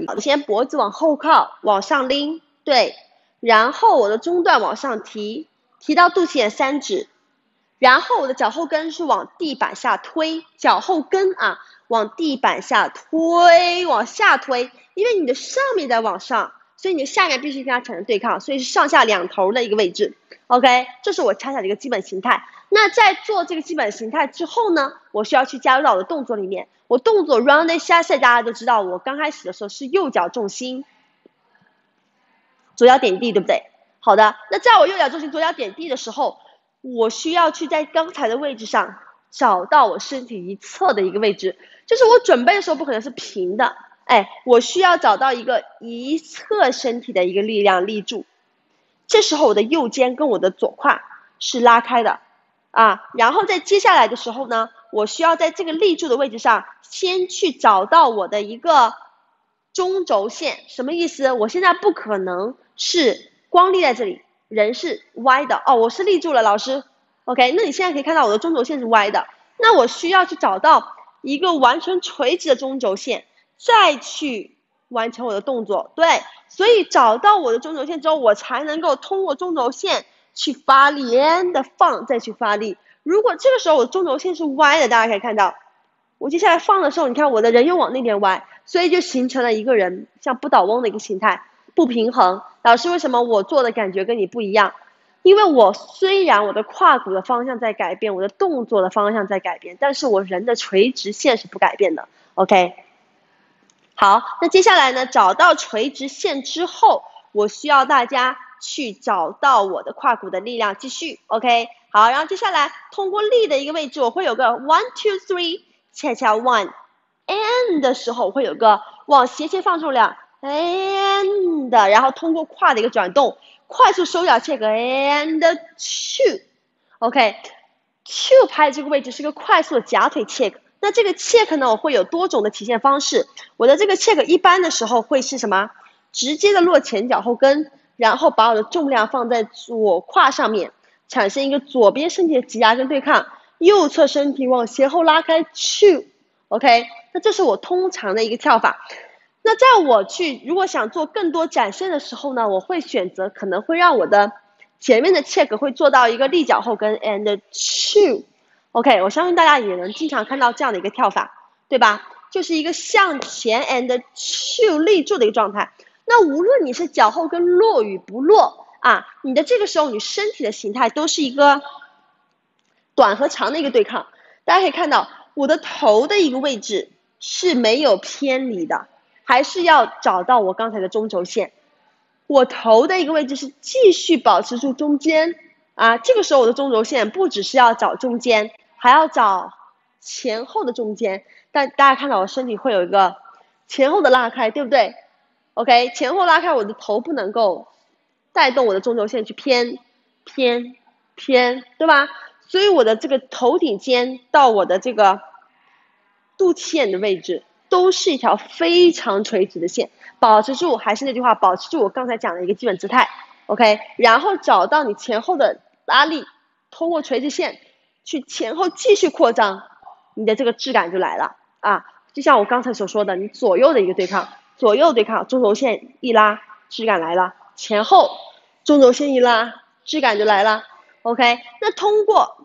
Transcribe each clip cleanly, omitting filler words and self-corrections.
一个，先脖子往后靠，往上拎，对，然后我的中段往上提，提到肚脐眼3指，然后我的脚后跟是往地板下推，脚后跟啊往地板下推，往下推，因为你的上面在往上，所以你的下面必须跟它产生对抗，所以是上下两头的一个位置。OK， 这是我恰恰的一个基本形态。那在做这个基本形态之后呢，我需要去加入到我的动作里面。我动作 rounded chasse 大家都知道，我刚开始的时候是右脚重心，左脚点地，对不对？好的，那在我右脚重心左脚点地的时候，我需要去在刚才的位置上找到我身体一侧的一个位置，就是我准备的时候不可能是平的，我需要找到一个一侧身体的一个力量立住。这时候我的右肩跟我的左胯是拉开的啊，然后在接下来的时候呢，我需要在这个立住的位置上先去找到我的一个中轴线。什么意思？我现在不可能是光立在这里，人是歪的哦，我是立住了，老师 OK， 那你现在可以看到我的中轴线是歪的，那我需要去找到一个完全垂直的中轴线，再去完成我的动作。对，所以找到我的中轴线之后，我才能够通过中轴线去发力 and 放，再去发力。如果这个时候我的中轴线是歪的，大家可以看到我接下来放的时候，你看我的人又往那边歪，所以就形成了一个人像不倒翁的一个形态，不平衡。老师，为什么我做的感觉跟你不一样？因为我虽然我的胯骨的方向在改变，我的动作的方向在改变，但是我人的垂直线是不改变的。OK， 好，那接下来呢，找到垂直线之后，我需要大家去找到我的胯骨的力量，继续 OK。好，然后接下来通过力的一个位置，我会有个 1 2 3， 恰恰 1 and 的时候，我会有个往斜前放重量 and， 然后通过胯的一个转动，快速收脚 check and 2 OK， 2拍这个位置是个快速的夹腿 check。那这个 check 呢，我会有多种的体现方式。我的这个 check 一般的时候会是什么？直接的落前脚后跟，然后把我的重量放在左胯上面，产生一个左边身体的挤压跟对抗，右侧身体往前后拉开 2 OK， 那这是我通常的一个跳法。那在我去如果想做更多展现的时候呢，我会选择可能会让我的前面的 check 会做到一个立脚后跟 and 2 OK， 我相信大家也能经常看到这样的一个跳法，对吧？就是一个向前 and 2 立住的一个状态。那无论你是脚后跟落与不落啊，你的这个时候你身体的形态都是一个短和长的一个对抗。大家可以看到我的头的一个位置是没有偏离的，还是要找到我刚才的中轴线。我头的一个位置是继续保持住中间啊，这个时候我的中轴线不只是要找中间，还要找前后的中间。但大家看到我身体会有一个前后的拉开，对不对 ？OK， 前后拉开，我的头不能够带动我的中轴线去偏，对吧？所以我的这个头顶尖到我的这个肚脐眼的位置都是一条非常垂直的线，保持住，还是那句话，保持住我刚才讲的一个基本姿态 ，OK， 然后找到你前后的拉力，通过垂直线去前后继续扩张，你的这个质感就来了啊！就像我刚才所说的，你左右的一个对抗，左右对抗，中轴线一拉，质感来了，前后中轴线一拉，质感就来了 ，OK， 那通过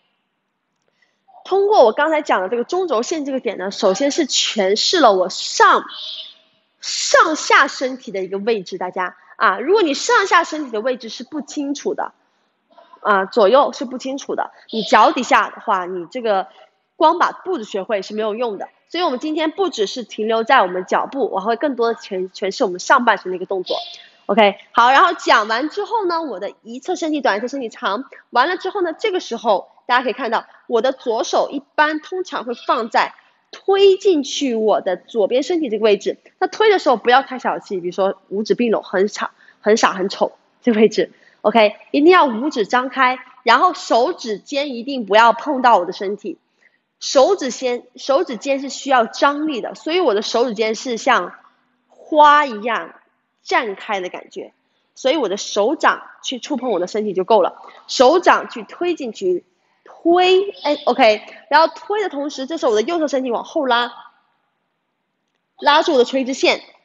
我刚才讲的这个中轴线这个点呢，首先是诠释了我上下身体的一个位置，大家啊，如果你上下身体的位置是不清楚的啊，左右是不清楚的，你脚底下的话，你这个光把步子学会是没有用的。所以我们今天不只是停留在我们脚步，我会更多的诠释我们上半身的一个动作。OK， 好，然后讲完之后呢，我的一侧身体短，一侧身体长，完了之后呢，这个时候大家可以看到，我的左手一般通常会放在推进去我的左边身体这个位置。那推的时候不要太小气，比如说五指并拢，很傻很丑这个位置。OK， 一定要五指张开，然后手指尖一定不要碰到我的身体。手指尖是需要张力的，所以我的手指尖是像花一样绽开的感觉，所以我的手掌去触碰我的身体就够了，手掌去推进去，推，OK， 然后推的同时，这时候我的右侧身体往后拉，拉住我的垂直线，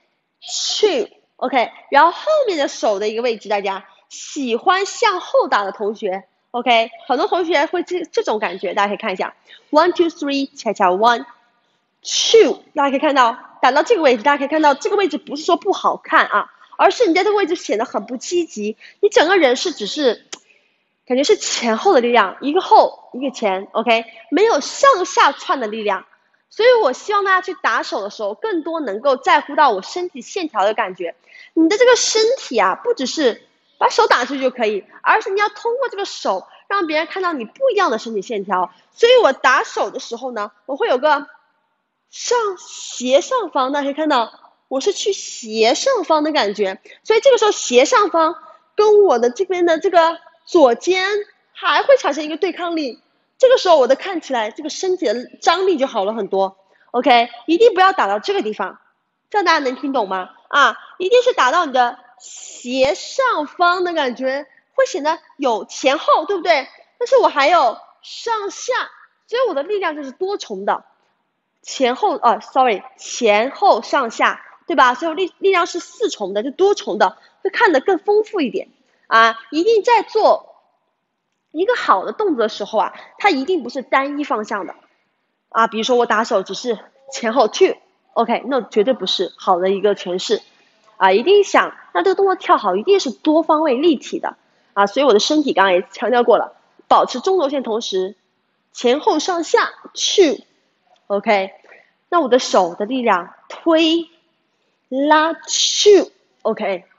，two，OK，然后后面的手的一个位置，大家喜欢向后打的同学，OK， 很多同学会这种感觉，大家可以看一下 ，one two three， 恰恰 one two， 大家可以看到打到这个位置，大家可以看到这个位置不是说不好看啊，而是你在这个位置显得很不积极，你整个人只是感觉是前后的力量，一个后一个前 ，OK， 没有向下窜的力量。所以我希望大家去打手的时候，更多能够在乎到我身体线条的感觉。你的这个身体啊，不只是把手打出去就可以，而是你要通过这个手，让别人看到你不一样的身体线条。所以我打手的时候呢，我会有个斜上方，大家可以看到，我是去斜上方的感觉。所以这个时候斜上方跟我的这边的这个左肩还会产生一个对抗力。这个时候我的看起来这个身体的张力就好了很多 ，OK， 一定不要打到这个地方，这样大家能听懂吗？啊，一定是打到你的斜上方的感觉，会显得有前后，对不对？但是我还有上下，所以我的力量就是多重的，前后前后上下，对吧？所以力量是4重的，就多重的，会看得更丰富一点啊！一定在做一个好的动作的时候啊，它一定不是单一方向的啊。比如说我打手只是前后 two，OK， 那绝对不是好的一个诠释啊。一定想让这个动作跳好，一定是多方位立体的啊。所以我的身体刚刚也强调过了，保持中轴线，同时前后上下 two，OK。那我的手的力量推拉 two，OK。